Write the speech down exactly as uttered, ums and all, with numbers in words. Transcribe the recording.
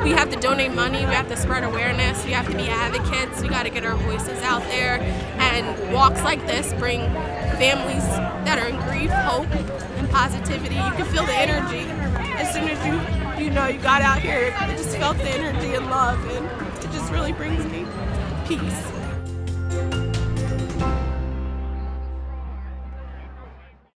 we have to donate money, we have to spread awareness, we have to be advocates, we got to get our voices out there, and walks like this bring families that are in grief hope and positivity. You can feel the energy as soon as you you know you got out here. I just felt the energy and love, and it just really brings me peace.